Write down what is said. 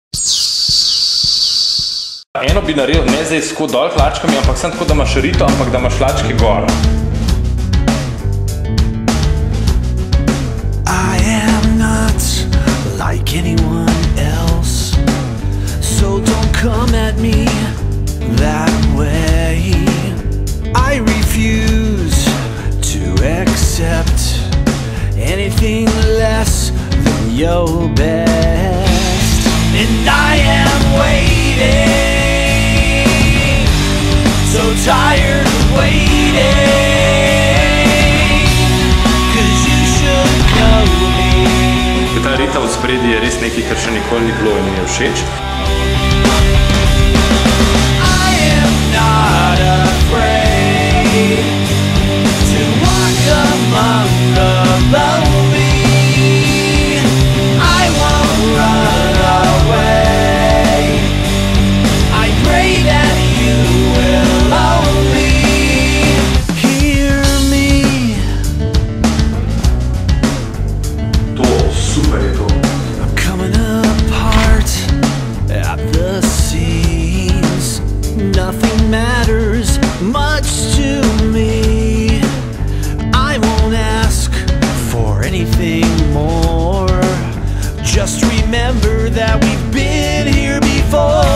Eno bi naredil, ne zdaj tako dol hlačkami, ampak sem tako, da imaš rito, ampak da imaš hlačke gor. I am not like anyone else, so don't come at me that way. I refuse to accept anything less than your best. And I am waiting, so tired of waiting, 'cause you should know me. Ta rita v spredi je res nekaj, kar še nikoli ni bilo in mi je všeč. I am not afraid to walk among the lonely. I won't run away. I pray that you will only hear me. To, super je to. I'm coming apart at the seams. Nothing matters much to me. I won't ask for anything more. Just remember that we've been here before.